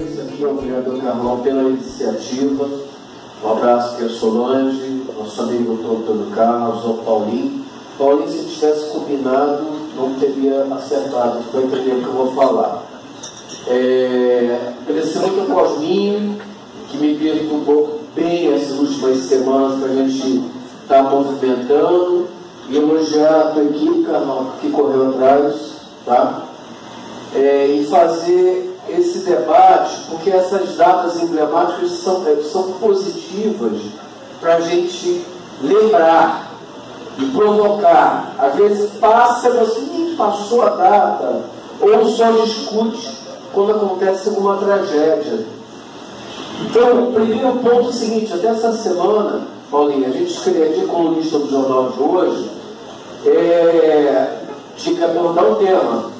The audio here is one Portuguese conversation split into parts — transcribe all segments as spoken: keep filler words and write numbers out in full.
agradeço aqui ao vereador Carlão pela iniciativa. Um abraço aqui a Solange, nosso amigo Antônio Carlos, ao Paulinho. Paulinho, se tivesse combinado, não teria acertado, vai entender o que eu vou falar. É, agradecer muito ao Cosminho, que me perturbou bem essas últimas semanas para a gente estar movimentando, e elogiar a tua equipe, Carlão, que correu atrás, tá? É, e fazer esse debate, porque essas datas emblemáticas são, são positivas para a gente lembrar e provocar. Às vezes passa, você nem passou a data, ou só discute quando acontece alguma tragédia. Então, o primeiro ponto é o seguinte: até essa semana, Paulinho, a gente escrevia colunista do jornal de hoje, é, tinha que abordar o tema.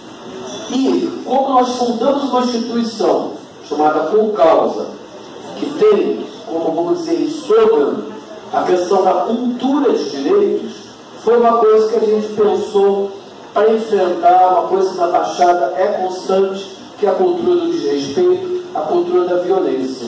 E, como nós fundamos uma instituição chamada Concausa, que tem, como vamos dizer, slogan, a questão da cultura de direitos, foi uma coisa que a gente pensou para enfrentar uma coisa que na Baixada é constante, que é a cultura do desrespeito, a cultura da violência.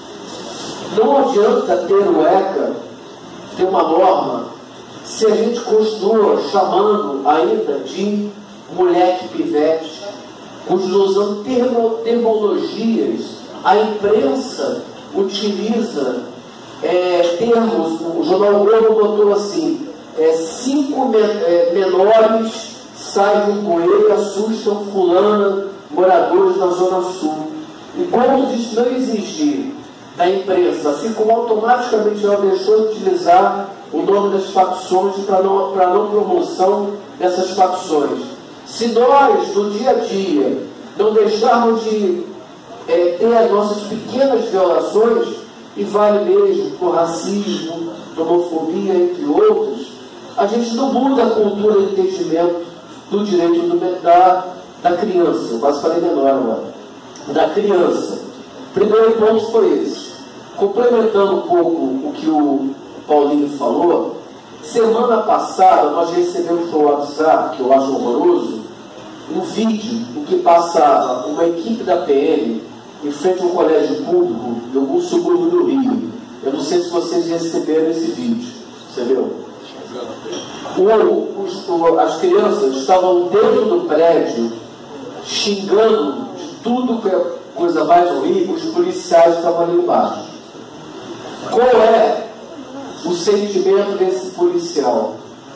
Não adianta ter o ECA, ter uma norma, se a gente continua chamando ainda de moleque pivete, usando termo, termologias. A imprensa utiliza é, termos, o Jornal Globo botou assim, é, cinco me, é, menores saem de um bueiro e assustam fulana, moradores da Zona Sul. Enquanto isso não exigir da imprensa, assim como automaticamente ela deixou de utilizar o nome das facções para não, para não promoção dessas facções. Se nós, no dia a dia, não deixarmos de é, ter as nossas pequenas violações, e vale mesmo por racismo, homofobia, entre outros, a gente não muda a cultura de entendimento do direito do, da, da criança. Eu quase falei menor agora. Da criança. O primeiro ponto foi esse. Complementando um pouco o que o Paulinho falou, semana passada nós recebemos no WhatsApp, que eu acho horroroso, um vídeo em que passava uma equipe da P M em frente a um colégio público de algum subúrbio do Rio. Eu não sei se vocês receberam esse vídeo. Você viu? O, os, o, as crianças estavam dentro do prédio xingando de tudo que é coisa mais horrível, os policiais estavam ali embaixo. Qual é o sentimento desse policial?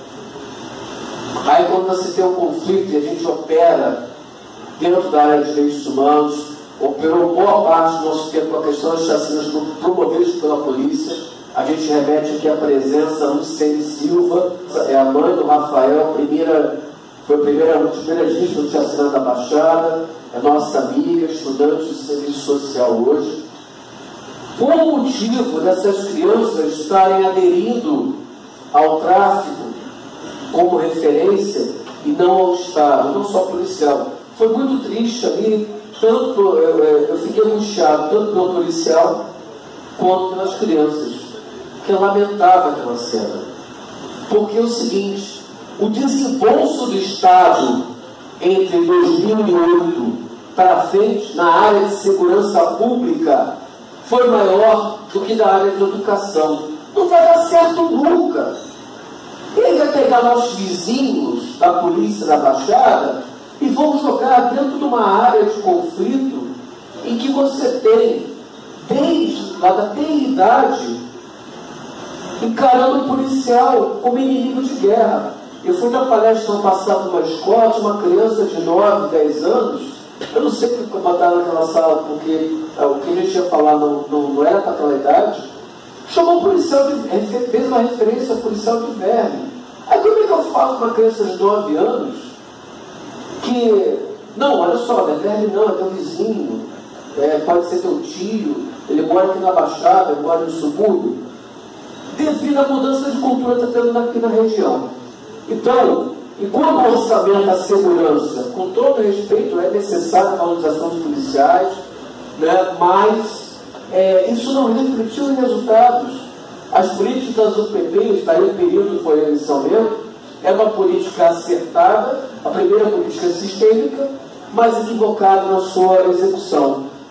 Aí, quando você tem um conflito e a gente opera dentro da área de direitos humanos, operou boa parte do nosso tempo com a questão das chacinas promovidas pela polícia, a gente remete aqui a presença da Lucene Silva, é a mãe do Rafael, primeira, foi a primeira, uma das primeiras vítimas do chacina da Baixada, é nossa amiga, estudante de serviço social hoje. Por motivo dessas crianças estarem aderindo ao tráfico como referência e não ao Estado, não só policial. Foi muito triste ali, tanto, eu, eu fiquei angustiado tanto pelo policial quanto pelas crianças, que é lamentável aquela cena. Porque é o seguinte, o desembolso do Estado entre dois mil e oito para frente na área de segurança pública foi maior do que da área de educação. Não vai dar certo nunca. Ele vai pegar nossos vizinhos da polícia da Baixada e vão jogar dentro de uma área de conflito em que você tem, desde lá da tenridade, encarando o policial como inimigo de guerra. Eu fui na palestra no passado numa escola, tinha uma criança de nove, dez anos, eu não sei porque botaram naquela sala, porque é, o que a gente ia falar não, não, não era para aquela idade, chamou o policial de, fez uma referência ao policial de verme. Aí como é que eu falo com uma criança de nove anos que, não, olha só, não é verme não, é teu vizinho, é, pode ser teu tio, ele mora aqui na Baixada, ele mora no subúrbio, devido à mudança de cultura que está tendo aqui na região. Então, enquanto o orçamento da segurança, com todo respeito, é necessário a valorização dos policiais, né, mas é, isso não refletiu em resultados. As políticas das U P P, daí o período foi a eleição mesmo, é uma política acertada, a primeira política sistêmica, mas equivocada na sua execução.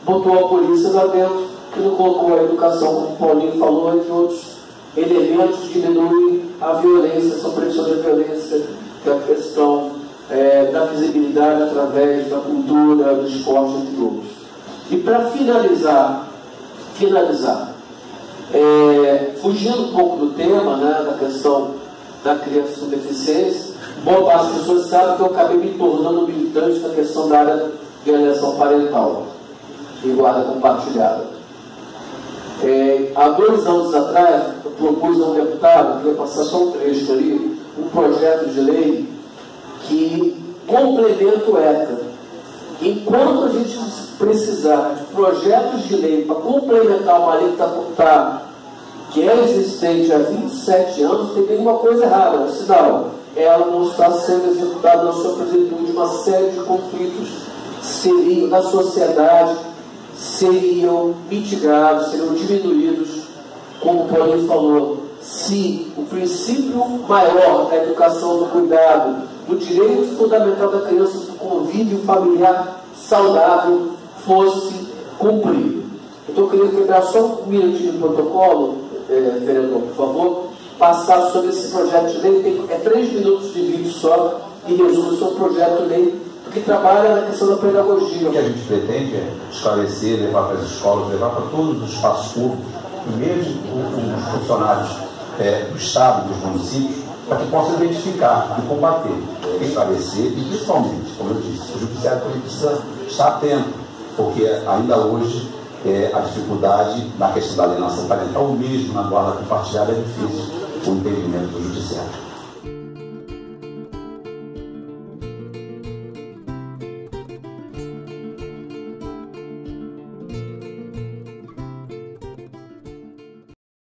botou a polícia lá dentro, que não colocou a educação, como o Paulinho falou, entre outros elementos que diminuem a violência, são prevenção da violência, que é a questão é, da visibilidade através da cultura, do esporte, entre outros. E para finalizar, finalizar, é, fugindo um pouco do tema, né, da questão da criança com deficiência, bom, as pessoas sabem que eu acabei me tornando militante na questão da área de alienação parental e guarda compartilhada. É, há dois anos atrás, eu propus a um deputado, que ia passar só um trecho ali, um projeto de lei que complementa o ECA. Enquanto a gente precisar de projetos de lei para complementar uma lei que, tá, tá, que é existente há vinte e sete anos, tem uma coisa errada, um sinal. Ela não está sendo executada na sua plenitude, uma série de conflitos seriam, na sociedade seriam mitigados, seriam diminuídos, como o Paulinho falou, se o princípio maior da educação, do cuidado, do direito fundamental da criança, do convívio familiar saudável, fosse cumprido. Então eu queria quebrar só um minutinho do protocolo, é, vereador, por favor, passar sobre esse projeto de lei. Tem, é três minutos de vídeo só e resume sobre o projeto de lei que trabalha na questão da pedagogia. O que a gente pretende é esclarecer, levar para as escolas, levar para todos os espaços públicos, e mesmo os funcionários é, do Estado, dos municípios, para que possam identificar e combater, é, esclarecer e, principalmente, como eu disse, o judiciário precisa estar atento, porque ainda hoje é, a dificuldade na questão da alienação parental, ou mesmo na guarda compartilhada, é difícil o entendimento do judiciário.